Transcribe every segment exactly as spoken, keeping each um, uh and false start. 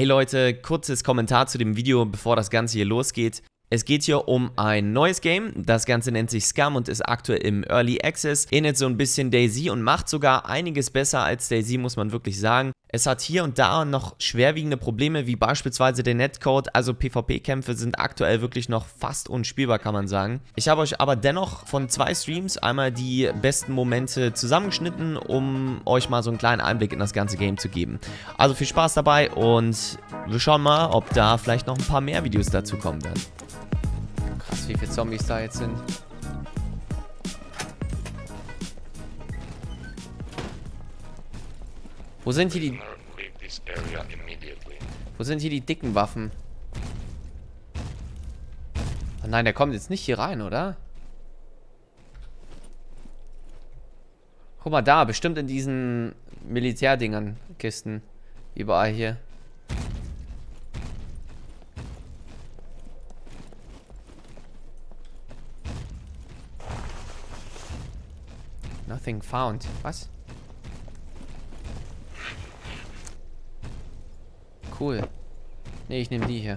Hey Leute, kurzes Kommentar zu dem Video, bevor das Ganze hier losgeht. Es geht hier um ein neues Game, das Ganze nennt sich Scum und ist aktuell im Early Access, ähnelt so ein bisschen DayZ und macht sogar einiges besser als DayZ, muss man wirklich sagen. Es hat hier und da noch schwerwiegende Probleme, wie beispielsweise der Netcode, also PvP-Kämpfe sind aktuell wirklich noch fast unspielbar, kann man sagen. Ich habe euch aber dennoch von zwei Streams einmal die besten Momente zusammengeschnitten, um euch mal so einen kleinen Einblick in das ganze Game zu geben. Also viel Spaß dabei und wir schauen mal, ob da vielleicht noch ein paar mehr Videos dazu kommen werden. Krass, wie viele Zombies da jetzt sind. Wo sind hier die... Wo sind hier die dicken Waffen? Oh nein, der kommt jetzt nicht hier rein, oder? Guck mal da, bestimmt in diesen Militärdingern, Kisten. Überall hier. Nothing found. Was? Cool. Ne, ich nehme die hier.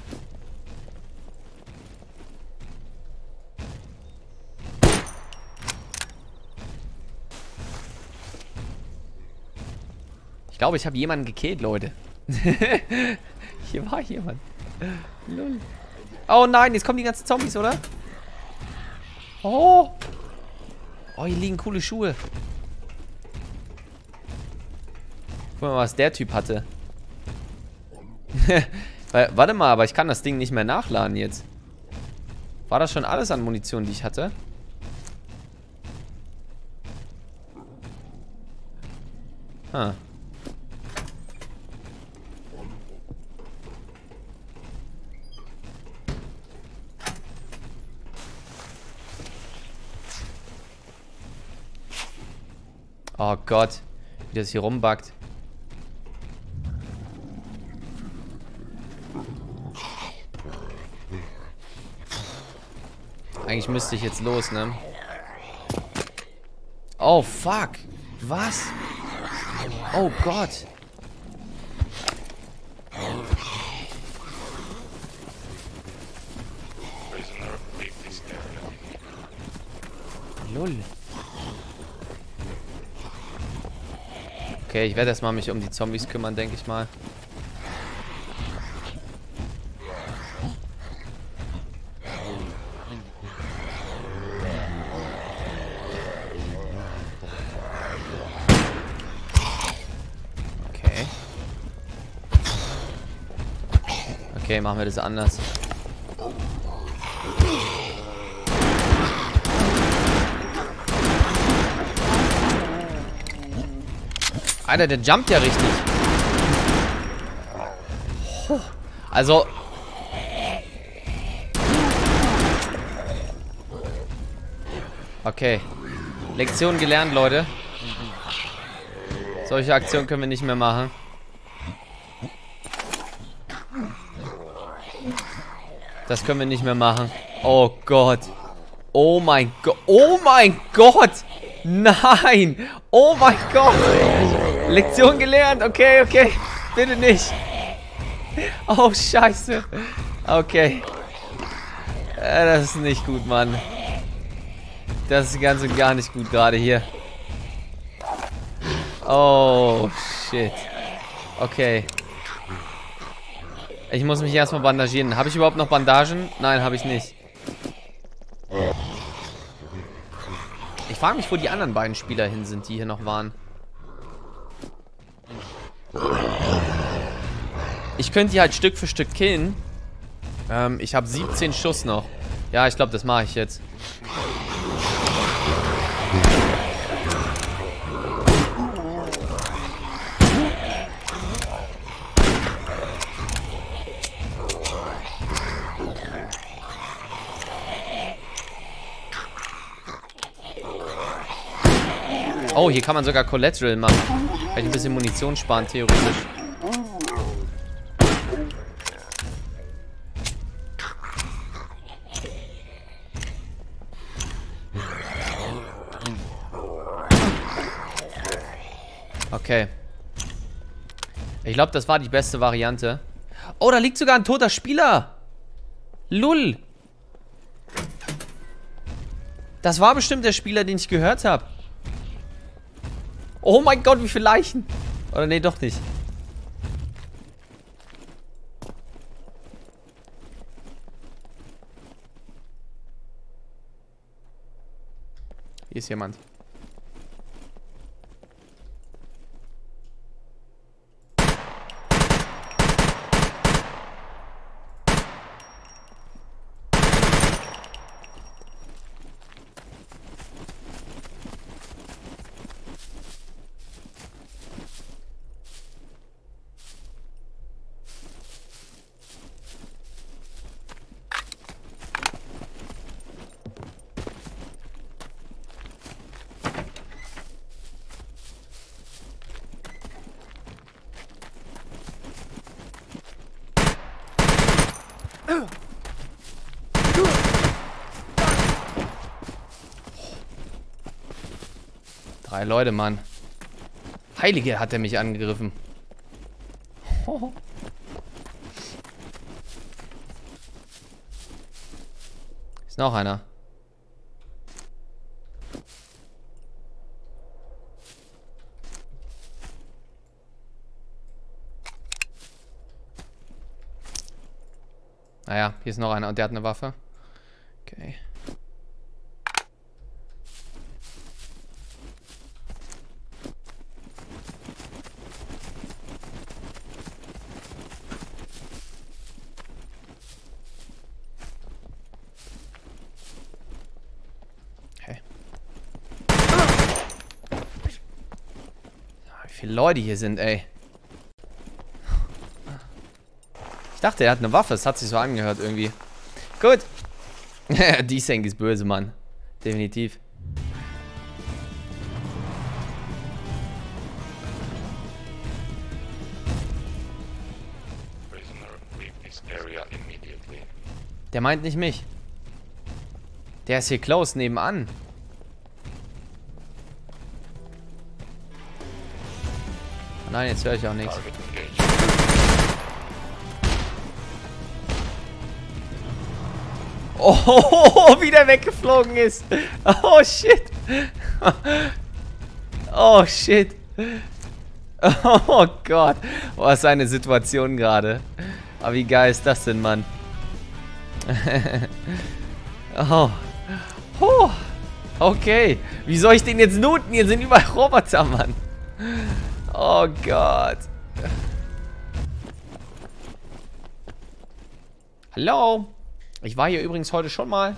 Ich glaube, ich habe jemanden gekillt, Leute. Hier war jemand. Lol. Oh nein, jetzt kommen die ganzen Zombies, oder? Oh. Oh, hier liegen coole Schuhe. Guck mal, was der Typ hatte. Warte mal, aber ich kann das Ding nicht mehr nachladen jetzt. War das schon alles an Munition, die ich hatte? Huh. Oh Gott, wie das hier rumbackt. Eigentlich müsste ich jetzt los, ne? Oh, fuck. Was? Oh Gott. Lull. Okay, ich werde erstmal mich um die Zombies kümmern, denke ich mal. Okay. Okay, machen wir das anders. Alter, der jumpt ja richtig. Also. Okay. Lektion gelernt, Leute. Solche Aktionen können wir nicht mehr machen. Das können wir nicht mehr machen. Oh Gott. Oh mein Gott. Oh mein Gott. Nein. Oh mein Gott. Lektion gelernt. Okay, okay. Bitte nicht. Oh, scheiße. Okay. Äh, das ist nicht gut, Mann. Das ist ganz und gar nicht gut gerade hier. Oh, shit. Okay. Ich muss mich erstmal bandagieren. Habe ich überhaupt noch Bandagen? Nein, habe ich nicht. Ich frage mich, wo die anderen beiden Spieler hin sind, die hier noch waren. Ich könnte die halt Stück für Stück killen. Ähm, ich habe siebzehn Schuss noch. Ja, ich glaube, das mache ich jetzt. Oh, hier kann man sogar Collateral machen. Kann ich ein bisschen Munition sparen, theoretisch. Okay. Ich glaube, das war die beste Variante. Oh, da liegt sogar ein toter Spieler. Lull. Das war bestimmt der Spieler, den ich gehört habe. Oh mein Gott, wie viele Leichen. Oder nee, doch nicht. Hier ist jemand. Drei Leute, Mann. Heilige, hat er mich angegriffen. Oh. Ist noch einer. Naja, hier ist noch einer und der hat eine Waffe. Okay. Okay. Wie viele Leute hier sind, ey. Ich dachte, er hat eine Waffe. Es hat sich so angehört irgendwie. Gut. Die Senk ist böse, Mann. Definitiv. Der meint nicht mich. Der ist hier close nebenan. Nein, jetzt höre ich auch nichts. Oh, wie der weggeflogen ist. Oh, shit. Oh, shit. Oh Gott. Was ist eine Situation gerade. Aber wie geil ist das denn, Mann? Oh. Oh. Okay. Wie soll ich den jetzt looten? Hier sind überall Roboter, Mann. Oh Gott. Hallo? Ich war hier übrigens heute schon mal.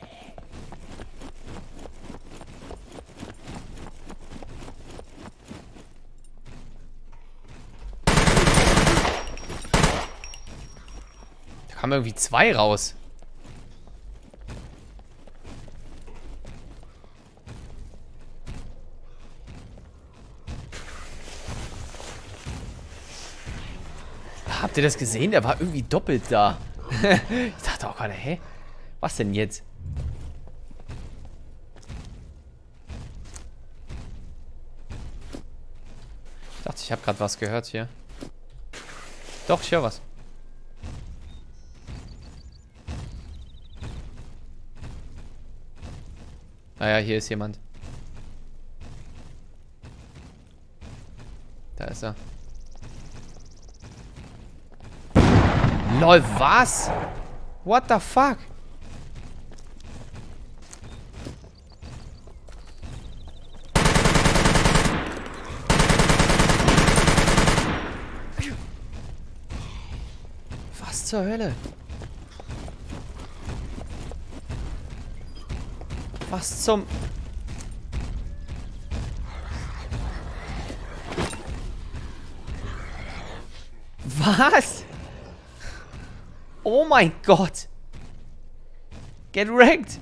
Da kamen irgendwie zwei raus. Habt ihr das gesehen? Der war irgendwie doppelt da. Ich dachte auch gerade, hä? Was denn jetzt? Ich dachte, ich habe gerade was gehört hier. Doch, ich höre was. Naja, hier ist jemand. Da ist er. Lol, was? What the fuck? Was zur Hölle? Was zum... Was? Oh mein Gott. Get wrecked.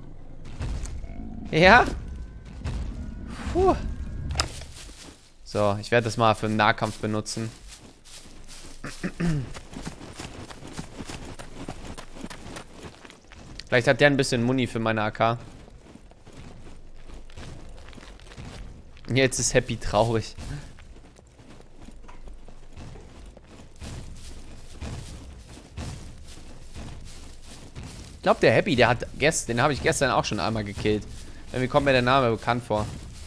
Ja? Puh. So, ich werde das mal für den Nahkampf benutzen. Vielleicht hat der ein bisschen Muni für meine A K. Jetzt ist Happy traurig. glaube, der Happy, der hat gestern, den habe ich gestern auch schon einmal gekillt. Irgendwie kommt mir der Name bekannt vor.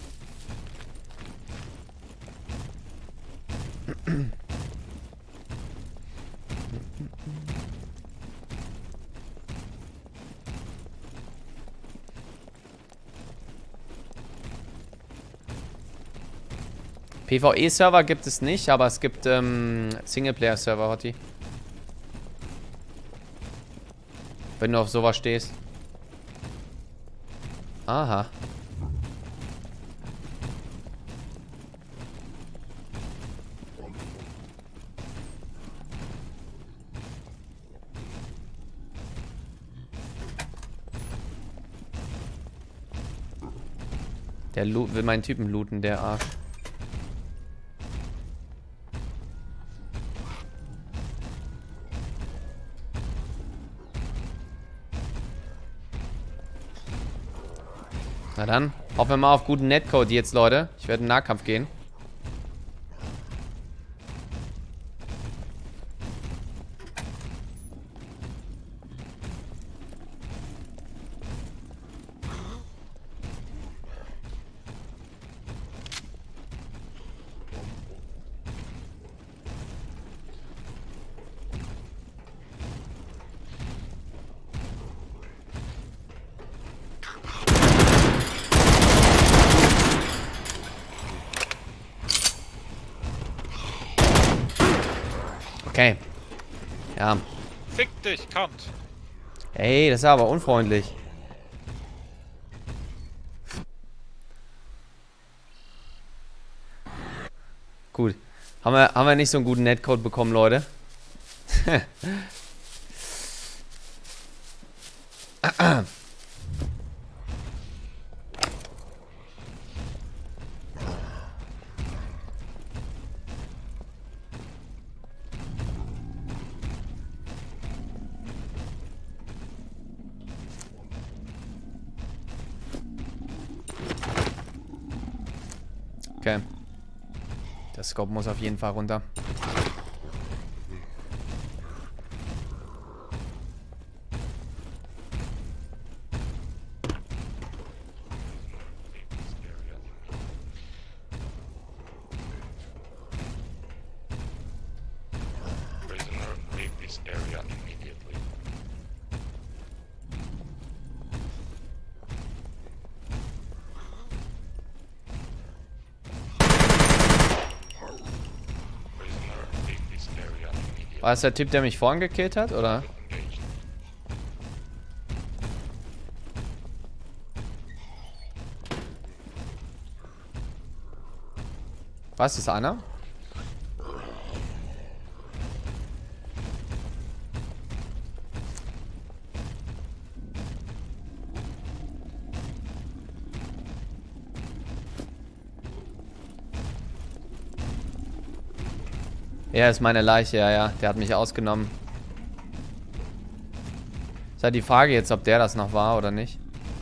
PvE-Server gibt es nicht, aber es gibt ähm, Singleplayer-Server, Hotti. Wenn du auf sowas stehst. Aha. Der Loot will meinen Typen looten, der Arsch. Na dann, hoffen wir mal auf guten Netcode jetzt, Leute. Ich werde in den Nahkampf gehen. Okay. Ja. Fick dich, kommt. Ey, das ist aber unfreundlich. Gut. Haben wir, haben wir nicht so einen guten Netcode bekommen, Leute? Okay. Der Scope muss auf jeden Fall runter. War es der Typ, der mich vorhin gekillt hat, oder? Was ist einer? Ja, ist meine Leiche, ja, ja. Der hat mich ausgenommen. Ist halt die Frage jetzt, ob der das noch war oder nicht.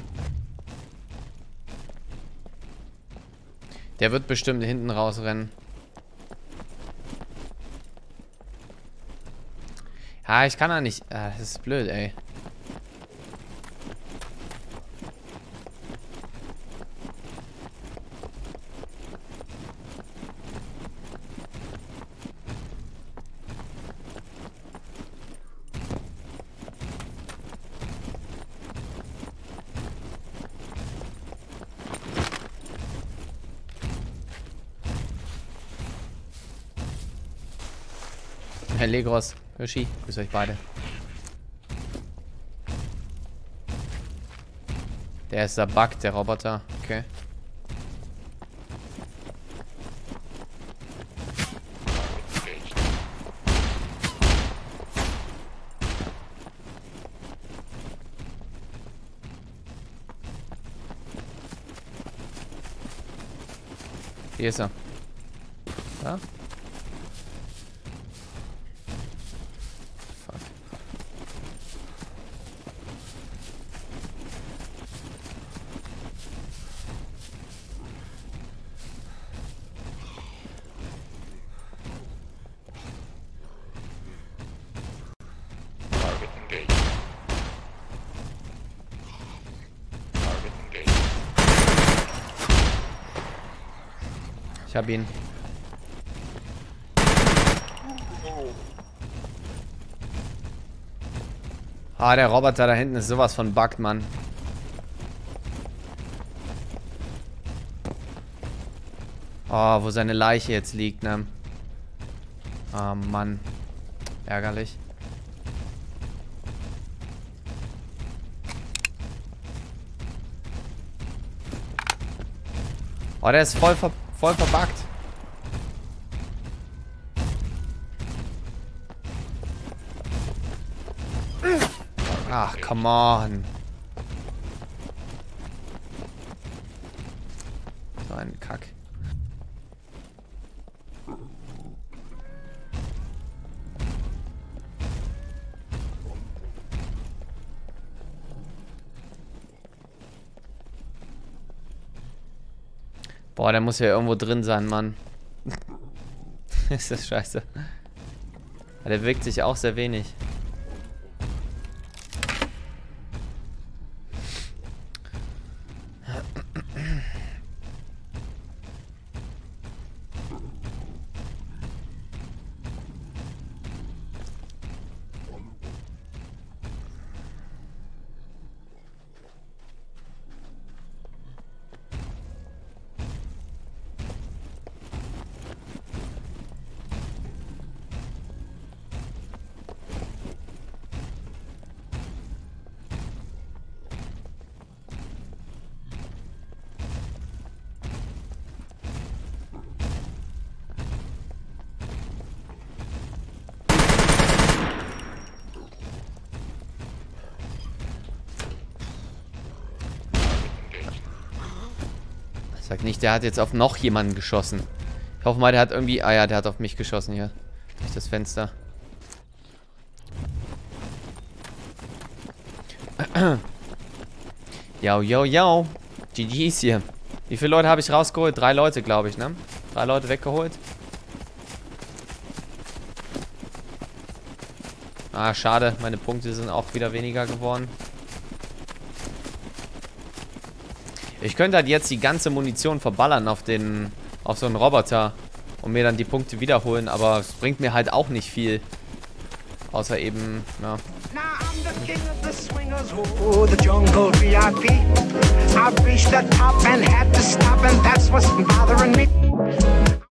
Der wird bestimmt hinten rausrennen. Ja, ich kann da nicht. Ah, das ist blöd, ey. Herr Legros, Hirschi, grüß euch beide. Der ist der Bug, der Roboter. Okay. Hier ist er. Da? hab ihn. Ah, der Roboter da hinten ist sowas von bugged, Mann. Oh, wo seine Leiche jetzt liegt, ne? Ah, Mann. Ärgerlich. Oh, der ist voll, ver voll verbuggt. Ach, come on. So ein Kack. Boah, der muss ja irgendwo drin sein, Mann. Ist das scheiße. Ja, der bewegt sich auch sehr wenig. Sag nicht, der hat jetzt auf noch jemanden geschossen. Ich hoffe mal, der hat irgendwie... Ah ja, der hat auf mich geschossen hier. Durch das Fenster. Yo, yo, yo. G G's hier. Wie viele Leute habe ich rausgeholt? Drei Leute, glaube ich, ne? Drei Leute weggeholt. Ah, schade. Meine Punkte sind auch wieder weniger geworden. Ich könnte halt jetzt die ganze Munition verballern auf den, auf so einen Roboter und mir dann die Punkte wiederholen, aber es bringt mir halt auch nicht viel. Außer eben, ja.